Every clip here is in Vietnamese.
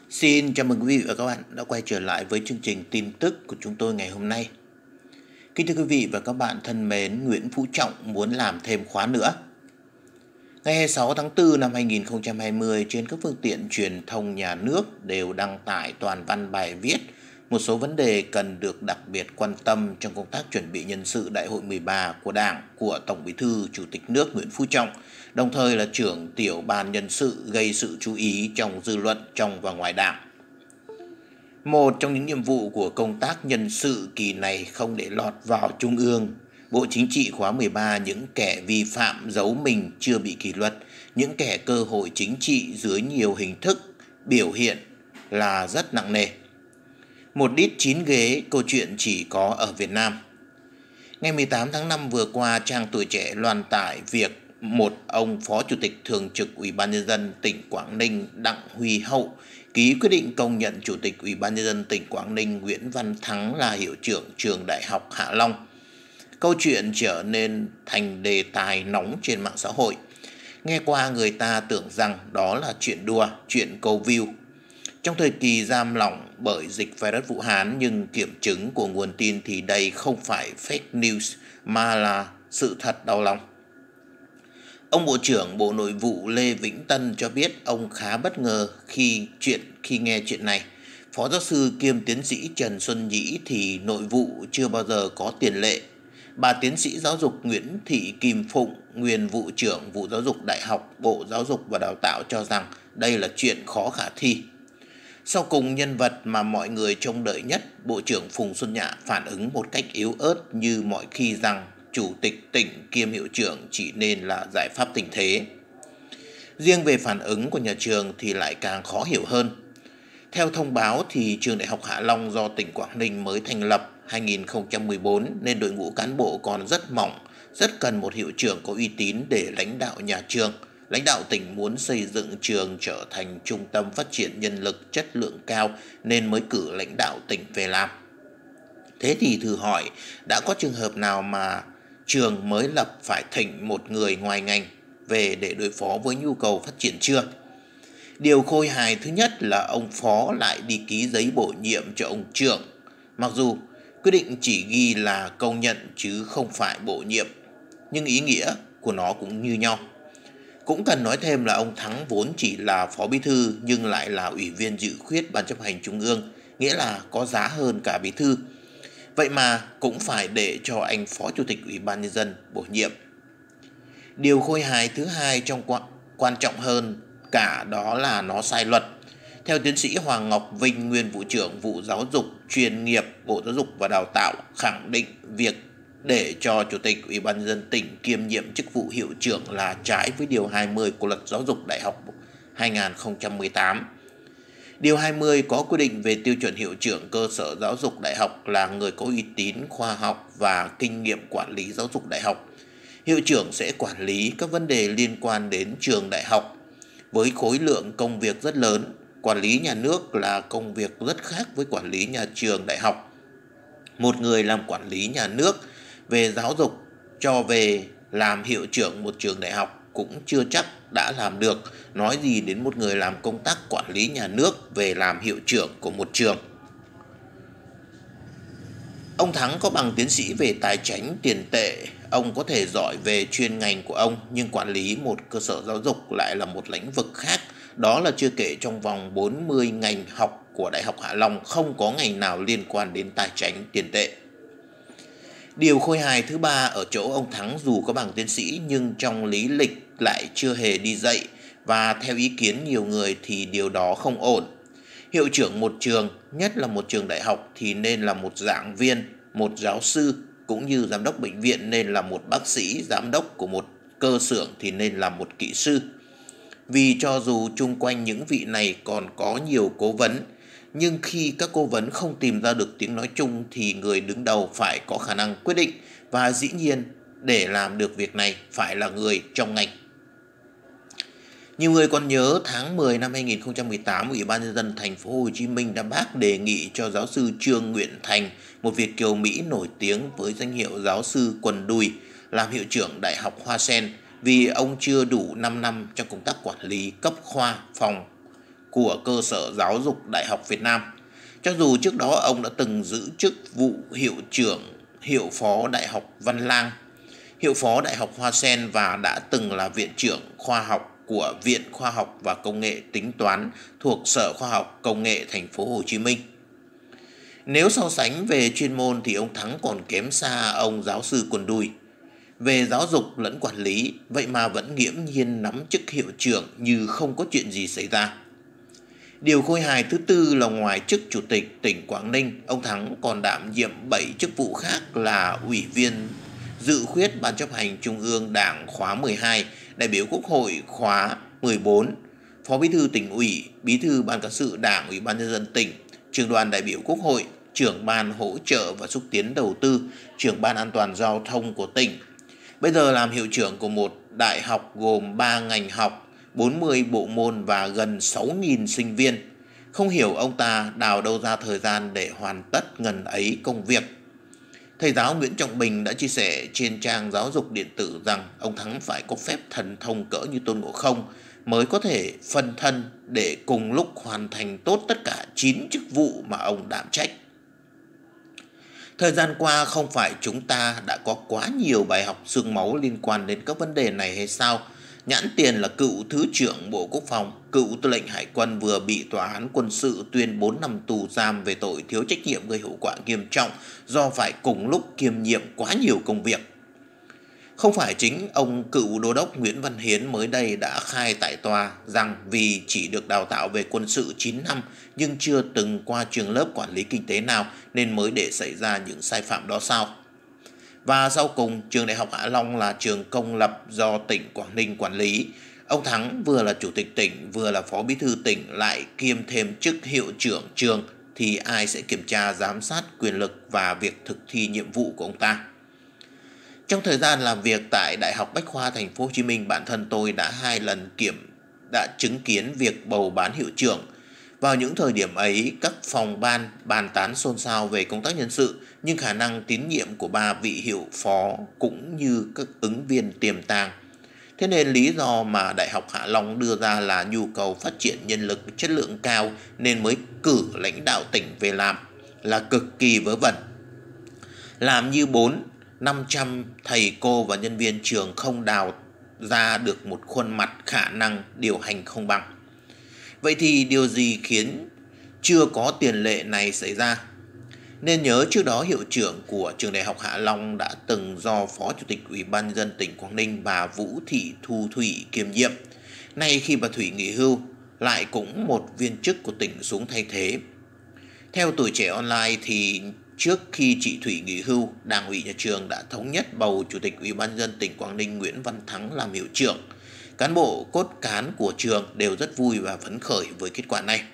Xin chào mừng quý vị và các bạn đã quay trở lại với chương trình tin tức của chúng tôi ngày hôm nay. Kính thưa quý vị và các bạn thân mến, Nguyễn Phú Trọng muốn làm thêm khóa nữa. Ngày 26 tháng 4 năm 2020, trên các phương tiện truyền thông nhà nước đều đăng tải toàn văn bài viết một số vấn đề cần được đặc biệt quan tâm trong công tác chuẩn bị nhân sự Đại hội 13 của Đảng của Tổng Bí thư Chủ tịch nước Nguyễn Phú Trọng, đồng thời là trưởng tiểu ban nhân sự, gây sự chú ý trong dư luận trong và ngoài Đảng. Một trong những nhiệm vụ của công tác nhân sự kỳ này không để lọt vào Trung ương, Bộ Chính trị khóa 13 những kẻ vi phạm giấu mình chưa bị kỷ luật, những kẻ cơ hội chính trị dưới nhiều hình thức biểu hiện là rất nặng nề. Một đít 9 ghế, câu chuyện chỉ có ở Việt Nam. Ngày 18 tháng 5 vừa qua, trang Tuổi Trẻ loan tải việc một ông Phó Chủ tịch Thường trực Ủy ban Nhân dân tỉnh Quảng Ninh Đặng Huy Hậu ký quyết định công nhận Chủ tịch Ủy ban Nhân dân tỉnh Quảng Ninh Nguyễn Văn Thắng là hiệu trưởng trường Đại học Hạ Long. Câu chuyện trở nên thành đề tài nóng trên mạng xã hội. Nghe qua người ta tưởng rằng đó là chuyện đùa, chuyện câu view. Trong thời kỳ giam lỏng bởi dịch virus Vũ Hán, nhưng kiểm chứng của nguồn tin thì đây không phải fake news mà là sự thật đau lòng. Ông Bộ trưởng Bộ Nội vụ Lê Vĩnh Tân cho biết ông khá bất ngờ khi nghe chuyện này. Phó giáo sư kiêm tiến sĩ Trần Xuân Nhĩ thì nội vụ chưa bao giờ có tiền lệ. Bà tiến sĩ giáo dục Nguyễn Thị Kim Phụng, nguyên vụ trưởng vụ giáo dục Đại học Bộ Giáo dục và Đào tạo cho rằng đây là chuyện khó khả thi. Sau cùng, nhân vật mà mọi người trông đợi nhất, Bộ trưởng Phùng Xuân Nhạ phản ứng một cách yếu ớt như mọi khi rằng Chủ tịch tỉnh kiêm hiệu trưởng chỉ nên là giải pháp tình thế. Riêng về phản ứng của nhà trường thì lại càng khó hiểu hơn. Theo thông báo thì trường Đại học Hạ Long do tỉnh Quảng Ninh mới thành lập 2014 nên đội ngũ cán bộ còn rất mỏng, rất cần một hiệu trưởng có uy tín để lãnh đạo nhà trường. Lãnh đạo tỉnh muốn xây dựng trường trở thành trung tâm phát triển nhân lực chất lượng cao nên mới cử lãnh đạo tỉnh về làm. Thế thì thử hỏi, đã có trường hợp nào mà trường mới lập phải thỉnh một người ngoài ngành về để đối phó với nhu cầu phát triển chưa? Điều khôi hài thứ nhất là ông Phó lại đi ký giấy bổ nhiệm cho ông trưởng. Mặc dù quyết định chỉ ghi là công nhận chứ không phải bổ nhiệm, nhưng ý nghĩa của nó cũng như nhau. Cũng cần nói thêm là ông Thắng vốn chỉ là phó bí thư nhưng lại là ủy viên dự khuyết Ban chấp hành Trung ương, nghĩa là có giá hơn cả bí thư. Vậy mà cũng phải để cho anh Phó Chủ tịch Ủy ban Nhân dân bổ nhiệm. Điều khôi hài thứ hai quan trọng hơn cả đó là nó sai luật. Theo tiến sĩ Hoàng Ngọc Vinh, nguyên vụ trưởng vụ giáo dục chuyên nghiệp Bộ Giáo dục và Đào tạo, khẳng định việc để cho Chủ tịch Ủy ban Nhân dân tỉnh kiêm nhiệm chức vụ hiệu trưởng là trái với Điều 20 của Luật Giáo dục Đại học 2018. Điều 20 có quy định về tiêu chuẩn hiệu trưởng cơ sở giáo dục đại học là người có uy tín khoa học và kinh nghiệm quản lý giáo dục đại học. Hiệu trưởng sẽ quản lý các vấn đề liên quan đến trường đại học với khối lượng công việc rất lớn. Quản lý nhà nước là công việc rất khác với quản lý nhà trường đại học. Một người làm quản lý nhà nước về giáo dục cho về làm hiệu trưởng một trường đại học cũng chưa chắc đã làm được, nói gì đến một người làm công tác quản lý nhà nước về làm hiệu trưởng của một trường. Ông Thắng có bằng tiến sĩ về tài chính tiền tệ, ông có thể giỏi về chuyên ngành của ông, nhưng quản lý một cơ sở giáo dục lại là một lĩnh vực khác. Đó là chưa kể trong vòng 40 ngành học của Đại học Hạ Long không có ngành nào liên quan đến tài chính tiền tệ. Điều khôi hài thứ ba ở chỗ ông Thắng dù có bằng tiến sĩ nhưng trong lý lịch lại chưa hề đi dạy, và theo ý kiến nhiều người thì điều đó không ổn. Hiệu trưởng một trường, nhất là một trường đại học thì nên là một giảng viên, một giáo sư, cũng như giám đốc bệnh viện nên là một bác sĩ, giám đốc của một cơ xưởng thì nên là một kỹ sư. Vì cho dù chung quanh những vị này còn có nhiều cố vấn, nhưng khi các cố vấn không tìm ra được tiếng nói chung thì người đứng đầu phải có khả năng quyết định, và dĩ nhiên để làm được việc này phải là người trong ngành. Nhiều người còn nhớ tháng 10 năm 2018, Ủy ban Nhân dân thành phố Hồ Chí Minh đã bác đề nghị cho giáo sư Trương Nguyện Thành, một Việt kiều Mỹ nổi tiếng với danh hiệu giáo sư quần đùi, làm hiệu trưởng Đại học Hoa Sen vì ông chưa đủ 5 năm trong công tác quản lý cấp khoa phòng của cơ sở giáo dục Đại học Việt Nam. Cho dù trước đó ông đã từng giữ chức vụ hiệu trưởng, hiệu phó Đại học Văn Lang, hiệu phó Đại học Hoa Sen và đã từng là viện trưởng khoa học của Viện Khoa học và Công nghệ Tính toán thuộc Sở Khoa học Công nghệ Thành phố Hồ Chí Minh. Nếu so sánh về chuyên môn thì ông Thắng còn kém xa ông giáo sư Quần Đùi. Về giáo dục lẫn quản lý, vậy mà vẫn nghiễm nhiên nắm chức hiệu trưởng như không có chuyện gì xảy ra. Điều khôi hài thứ tư là ngoài chức Chủ tịch tỉnh Quảng Ninh, ông Thắng còn đảm nhiệm 7 chức vụ khác là Ủy viên dự khuyết Ban chấp hành Trung ương Đảng khóa 12, đại biểu Quốc hội khóa 14, Phó Bí thư Tỉnh ủy, Bí thư Ban cán sự Đảng Ủy ban nhân dân tỉnh, Trưởng đoàn đại biểu Quốc hội, Trưởng ban hỗ trợ và xúc tiến đầu tư, Trưởng ban an toàn giao thông của tỉnh. Bây giờ làm hiệu trưởng của một đại học gồm 3 ngành học, 40 bộ môn và gần 6.000 sinh viên. Không hiểu ông ta đào đâu ra thời gian để hoàn tất ngần ấy công việc. Thầy giáo Nguyễn Trọng Bình đã chia sẻ trên trang giáo dục điện tử rằng ông Thắng phải có phép thần thông cỡ như Tôn Ngộ Không mới có thể phân thân để cùng lúc hoàn thành tốt tất cả 9 chức vụ mà ông đảm trách. Thời gian qua không phải chúng ta đã có quá nhiều bài học xương máu liên quan đến các vấn đề này hay sao? Nhãn tiền là cựu Thứ trưởng Bộ Quốc phòng, cựu Tư lệnh Hải quân vừa bị Tòa án quân sự tuyên 4 năm tù giam về tội thiếu trách nhiệm gây hậu quả nghiêm trọng do phải cùng lúc kiêm nhiệm quá nhiều công việc. Không phải chính ông cựu đô đốc Nguyễn Văn Hiến mới đây đã khai tại tòa rằng vì chỉ được đào tạo về quân sự 9 năm nhưng chưa từng qua trường lớp quản lý kinh tế nào nên mới để xảy ra những sai phạm đó sao? Và sau cùng, trường Đại học Hạ Long là trường công lập do tỉnh Quảng Ninh quản lý. Ông Thắng vừa là chủ tịch tỉnh, vừa là phó bí thư tỉnh lại kiêm thêm chức hiệu trưởng trường thì ai sẽ kiểm tra giám sát quyền lực và việc thực thi nhiệm vụ của ông ta? Trong thời gian làm việc tại Đại học Bách khoa Thành phố Hồ Chí Minh, bản thân tôi đã 2 lần đã chứng kiến việc bầu bán hiệu trưởng. Vào những thời điểm ấy, các phòng ban bàn tán xôn xao về công tác nhân sự, nhưng khả năng tín nhiệm của 3 vị hiệu phó cũng như các ứng viên tiềm tàng. Thế nên lý do mà Đại học Hạ Long đưa ra là nhu cầu phát triển nhân lực chất lượng cao nên mới cử lãnh đạo tỉnh về làm là cực kỳ vớ vẩn. Làm như 500 thầy cô và nhân viên trường không đào ra được một khuôn mặt khả năng điều hành không bằng. Vậy thì điều gì khiến chưa có tiền lệ này xảy ra? Nên nhớ trước đó hiệu trưởng của trường Đại học Hạ Long đã từng do Phó Chủ tịch Ủy ban nhân dân tỉnh Quảng Ninh bà Vũ Thị Thu Thủy kiêm nhiệm. Nay khi bà Thủy nghỉ hưu, lại cũng một viên chức của tỉnh xuống thay thế. Theo Tuổi Trẻ Online thì trước khi chị Thủy nghỉ hưu, Đảng ủy nhà trường đã thống nhất bầu Chủ tịch Ủy ban nhân dân tỉnh Quảng Ninh Nguyễn Văn Thắng làm hiệu trưởng. Cán bộ cốt cán của trường đều rất vui và phấn khởi với kết quả này.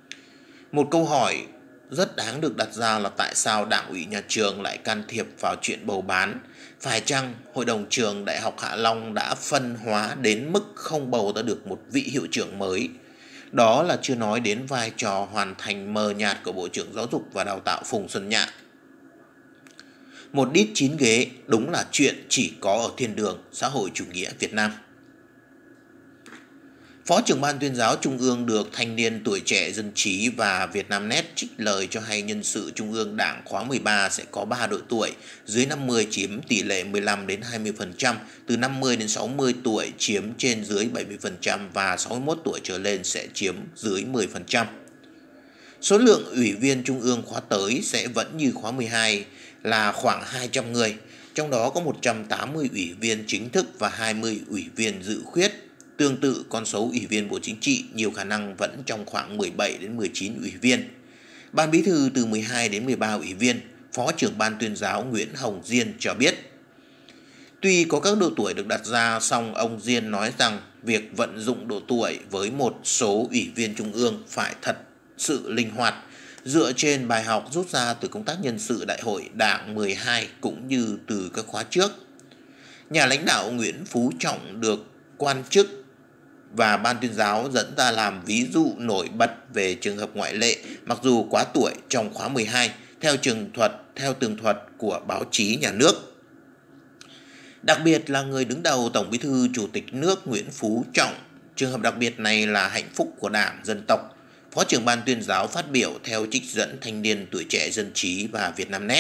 Một câu hỏi rất đáng được đặt ra là tại sao Đảng ủy nhà trường lại can thiệp vào chuyện bầu bán? Phải chăng Hội đồng trường Đại học Hạ Long đã phân hóa đến mức không bầu ra được một vị hiệu trưởng mới? Đó là chưa nói đến vai trò hoàn thành mờ nhạt của Bộ trưởng Giáo dục và Đào tạo Phùng Xuân Nhạ. Một đít 9 ghế đúng là chuyện chỉ có ở thiên đường xã hội chủ nghĩa Việt Nam. Phó trưởng ban tuyên giáo Trung ương được Thanh niên Tuổi Trẻ Dân trí và Vietnamnet trích lời cho hay nhân sự Trung ương Đảng khóa 13 sẽ có 3 độ tuổi, dưới 50 chiếm tỷ lệ 15 đến 20%, từ 50 đến 60 tuổi chiếm trên dưới 70% và 61 tuổi trở lên sẽ chiếm dưới 10%. Số lượng ủy viên Trung ương khóa tới sẽ vẫn như khóa 12 là khoảng 200 người, trong đó có 180 ủy viên chính thức và 20 ủy viên dự khuyết. Tương tự con số ủy viên Bộ Chính trị nhiều khả năng vẫn trong khoảng 17 đến 19 ủy viên. Ban bí thư từ 12 đến 13 ủy viên, Phó trưởng ban tuyên giáo Nguyễn Hồng Diên cho biết. Tuy có các độ tuổi được đặt ra, song ông Diên nói rằng việc vận dụng độ tuổi với một số ủy viên Trung ương phải thật sự linh hoạt, dựa trên bài học rút ra từ công tác nhân sự Đại hội Đảng 12 cũng như từ các khóa trước. Nhà lãnh đạo Nguyễn Phú Trọng được quan chức và ban tuyên giáo dẫn ra làm ví dụ nổi bật về trường hợp ngoại lệ mặc dù quá tuổi trong khóa 12 theo tường thuật của báo chí nhà nước. Đặc biệt là người đứng đầu Tổng Bí thư Chủ tịch nước Nguyễn Phú Trọng. Trường hợp đặc biệt này là hạnh phúc của Đảng, dân tộc. Phó trưởng ban tuyên giáo phát biểu theo trích dẫn Thanh niên Tuổi trẻ Dân trí và Vietnamnet.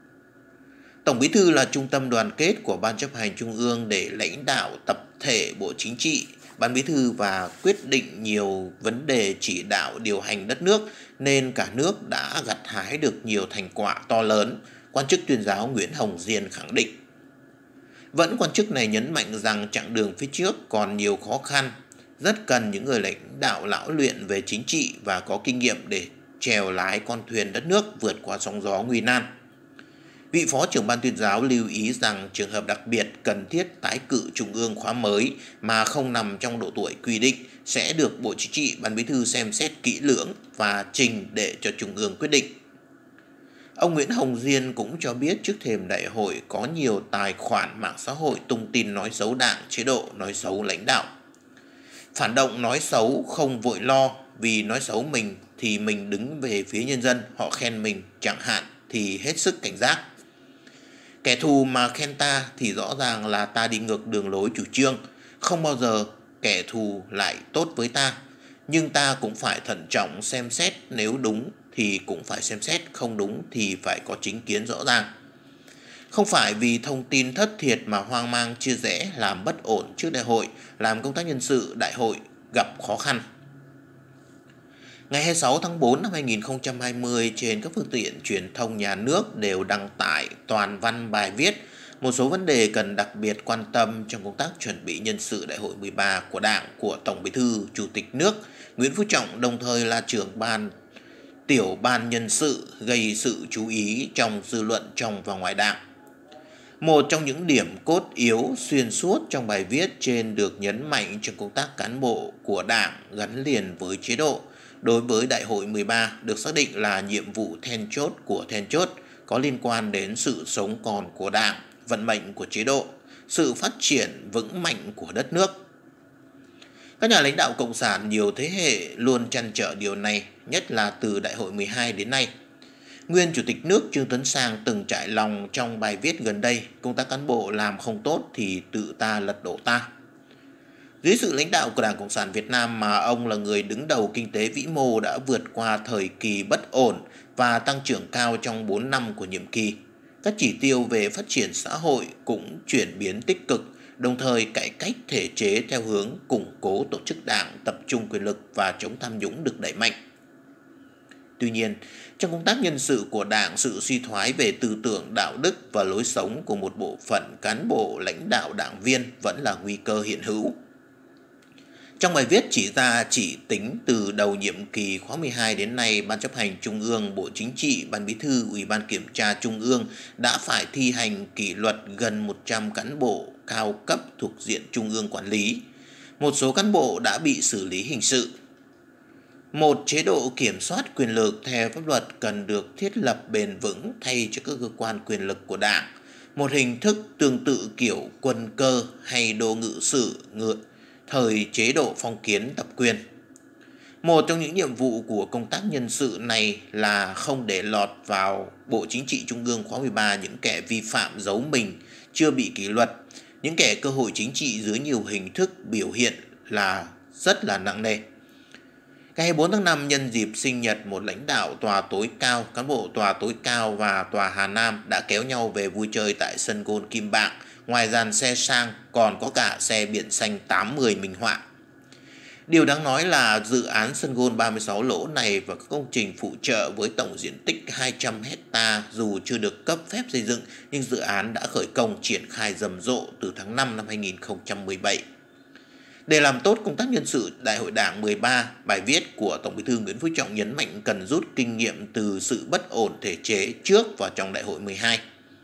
Tổng Bí thư là trung tâm đoàn kết của Ban chấp hành Trung ương để lãnh đạo tập thể Bộ Chính trị, Ban Bí thư và quyết định nhiều vấn đề chỉ đạo điều hành đất nước nên cả nước đã gặt hái được nhiều thành quả to lớn, quan chức tuyên giáo Nguyễn Hồng Diên khẳng định. Vẫn quan chức này nhấn mạnh rằng chặng đường phía trước còn nhiều khó khăn, rất cần những người lãnh đạo lão luyện về chính trị và có kinh nghiệm để chèo lái con thuyền đất nước vượt qua sóng gió nguy nan. Vị Phó trưởng ban tuyên giáo lưu ý rằng trường hợp đặc biệt cần thiết tái cử Trung ương khóa mới mà không nằm trong độ tuổi quy định sẽ được Bộ Chính trị, Ban Bí thư xem xét kỹ lưỡng và trình để cho Trung ương quyết định. Ông Nguyễn Hồng Diên cũng cho biết trước thềm đại hội có nhiều tài khoản mạng xã hội tung tin nói xấu Đảng, chế độ, nói xấu lãnh đạo. Phản động nói xấu không vội lo, vì nói xấu mình thì mình đứng về phía nhân dân, họ khen mình chẳng hạn thì hết sức cảnh giác. Kẻ thù mà khen ta thì rõ ràng là ta đi ngược đường lối chủ trương, không bao giờ kẻ thù lại tốt với ta. Nhưng ta cũng phải thận trọng xem xét, nếu đúng thì cũng phải xem xét, không đúng thì phải có chính kiến rõ ràng. Không phải vì thông tin thất thiệt mà hoang mang chia rẽ làm bất ổn trước đại hội, làm công tác nhân sự đại hội gặp khó khăn. Ngày 26 tháng 4 năm 2020, trên các phương tiện truyền thông nhà nước đều đăng tải toàn văn bài viết một số vấn đề cần đặc biệt quan tâm trong công tác chuẩn bị nhân sự đại hội 13 của Đảng của Tổng Bí thư Chủ tịch nước Nguyễn Phú Trọng, đồng thời là trưởng tiểu ban nhân sự, gây sự chú ý trong dư luận trong và ngoài Đảng. Một trong những điểm cốt yếu xuyên suốt trong bài viết trên được nhấn mạnh trong công tác cán bộ của Đảng gắn liền với chế độ đối với Đại hội 13 được xác định là nhiệm vụ then chốt của then chốt, có liên quan đến sự sống còn của Đảng, vận mệnh của chế độ, sự phát triển vững mạnh của đất nước. Các nhà lãnh đạo Cộng sản nhiều thế hệ luôn trăn trở điều này, nhất là từ Đại hội 12 đến nay. Nguyên Chủ tịch nước Trương Tấn Sang từng trải lòng trong bài viết gần đây, công tác cán bộ làm không tốt thì tự ta lật đổ ta. Dưới sự lãnh đạo của Đảng Cộng sản Việt Nam mà ông là người đứng đầu kinh tế vĩ mô đã vượt qua thời kỳ bất ổn và tăng trưởng cao trong 4 năm của nhiệm kỳ. Các chỉ tiêu về phát triển xã hội cũng chuyển biến tích cực, đồng thời cải cách thể chế theo hướng củng cố tổ chức Đảng, tập trung quyền lực và chống tham nhũng được đẩy mạnh. Tuy nhiên, trong công tác nhân sự của Đảng, sự suy thoái về tư tưởng, đạo đức và lối sống của một bộ phận cán bộ lãnh đạo đảng viên vẫn là nguy cơ hiện hữu. Trong bài viết chỉ tính từ đầu nhiệm kỳ khóa 12 đến nay, Ban chấp hành Trung ương, Bộ Chính trị, Ban Bí thư, Ủy ban Kiểm tra Trung ương đã phải thi hành kỷ luật gần 100 cán bộ cao cấp thuộc diện Trung ương quản lý. Một số cán bộ đã bị xử lý hình sự. Một chế độ kiểm soát quyền lực theo pháp luật cần được thiết lập bền vững thay cho các cơ quan quyền lực của Đảng. Một hình thức tương tự kiểu quân cơ hay đô ngự sử thời chế độ phong kiến tập quyền. Một trong những nhiệm vụ của công tác nhân sự này là không để lọt vào Bộ Chính trị Trung ương khóa 13 những kẻ vi phạm giấu mình, chưa bị kỷ luật, những kẻ cơ hội chính trị dưới nhiều hình thức biểu hiện là rất là nặng nề. Ngày 24 tháng 5 nhân dịp sinh nhật một lãnh đạo tòa tối cao, cán bộ tòa tối cao và tòa Hà Nam đã kéo nhau về vui chơi tại sân golf Kim Bảng. Ngoài dàn xe sang còn có cả xe biển xanh 810 minh họa. Điều đáng nói là dự án sân golf 36 lỗ này và các công trình phụ trợ với tổng diện tích 200 hecta dù chưa được cấp phép xây dựng nhưng dự án đã khởi công triển khai rầm rộ từ tháng 5 năm 2017. Để làm tốt công tác nhân sự Đại hội Đảng 13, bài viết của Tổng Bí thư Nguyễn Phú Trọng nhấn mạnh cần rút kinh nghiệm từ sự bất ổn thể chế trước và trong Đại hội 12.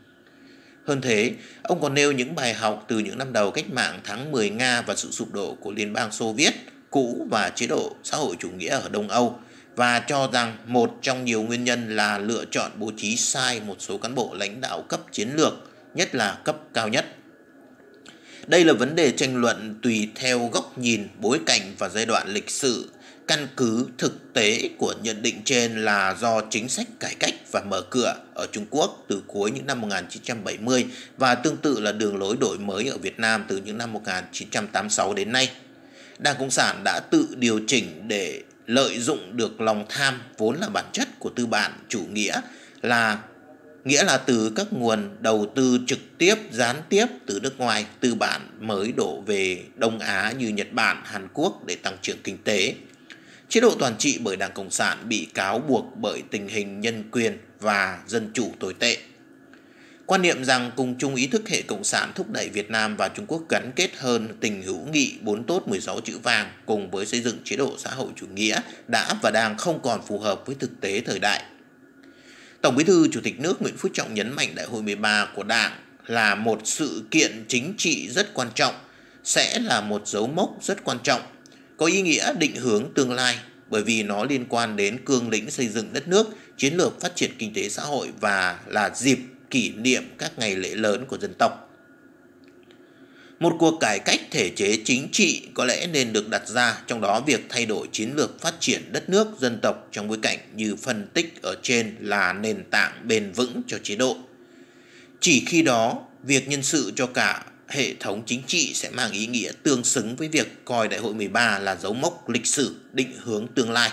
Hơn thế, ông còn nêu những bài học từ những năm đầu cách mạng tháng 10 Nga và sự sụp đổ của Liên bang Xô Viết cũ và chế độ xã hội chủ nghĩa ở Đông Âu và cho rằng một trong nhiều nguyên nhân là lựa chọn bố trí sai một số cán bộ lãnh đạo cấp chiến lược, nhất là cấp cao nhất. Đây là vấn đề tranh luận tùy theo góc nhìn, bối cảnh và giai đoạn lịch sử. Căn cứ thực tế của nhận định trên là do chính sách cải cách và mở cửa ở Trung Quốc từ cuối những năm 1970 và tương tự là đường lối đổi mới ở Việt Nam từ những năm 1986 đến nay. Đảng Cộng sản đã tự điều chỉnh để lợi dụng được lòng tham vốn là bản chất của tư bản chủ nghĩa, nghĩa là từ các nguồn đầu tư trực tiếp, gián tiếp từ nước ngoài, tư bản mới đổ về Đông Á như Nhật Bản, Hàn Quốc để tăng trưởng kinh tế. Chế độ toàn trị bởi Đảng Cộng sản bị cáo buộc bởi tình hình nhân quyền và dân chủ tồi tệ. Quan niệm rằng cùng chung ý thức hệ Cộng sản thúc đẩy Việt Nam và Trung Quốc gắn kết hơn tình hữu nghị 4 tốt 16 chữ vàng cùng với xây dựng chế độ xã hội chủ nghĩa đã và đang không còn phù hợp với thực tế thời đại. Tổng Bí thư Chủ tịch nước Nguyễn Phú Trọng nhấn mạnh Đại hội 13 của Đảng là một sự kiện chính trị rất quan trọng, sẽ là một dấu mốc rất quan trọng, có ý nghĩa định hướng tương lai bởi vì nó liên quan đến cương lĩnh xây dựng đất nước, chiến lược phát triển kinh tế xã hội và là dịp kỷ niệm các ngày lễ lớn của dân tộc. Một cuộc cải cách thể chế chính trị có lẽ nên được đặt ra, trong đó việc thay đổi chiến lược phát triển đất nước dân tộc trong bối cảnh như phân tích ở trên là nền tảng bền vững cho chế độ. Chỉ khi đó, việc nhân sự cho cả hệ thống chính trị sẽ mang ý nghĩa tương xứng với việc coi Đại hội 13 là dấu mốc lịch sử định hướng tương lai.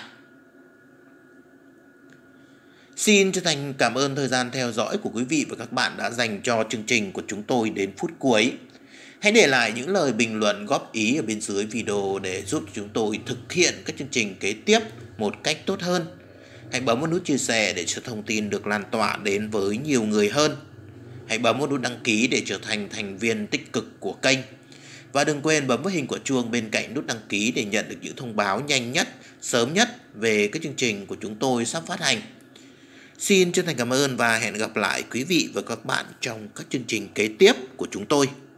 Xin chân thành cảm ơn thời gian theo dõi của quý vị và các bạn đã dành cho chương trình của chúng tôi đến phút cuối. Hãy để lại những lời bình luận góp ý ở bên dưới video để giúp chúng tôi thực hiện các chương trình kế tiếp một cách tốt hơn. Hãy bấm vào nút chia sẻ để cho thông tin được lan tỏa đến với nhiều người hơn. Hãy bấm vào nút đăng ký để trở thành thành viên tích cực của kênh. Và đừng quên bấm vào hình quả chuông bên cạnh nút đăng ký để nhận được những thông báo nhanh nhất, sớm nhất về các chương trình của chúng tôi sắp phát hành. Xin chân thành cảm ơn và hẹn gặp lại quý vị và các bạn trong các chương trình kế tiếp của chúng tôi.